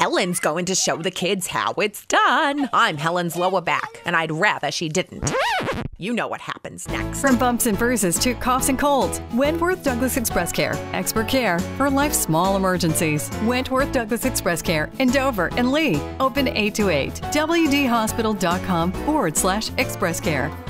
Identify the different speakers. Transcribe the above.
Speaker 1: Helen's going to show the kids how it's done. I'm Helen's lower back, and I'd rather she didn't. You know what happens next.
Speaker 2: From bumps and bruises to coughs and colds, Wentworth-Douglass Express Care. Expert care for life's small emergencies. Wentworth-Douglass Express Care in Dover and Lee. Open 8 to 8. WDHospital.com/express care.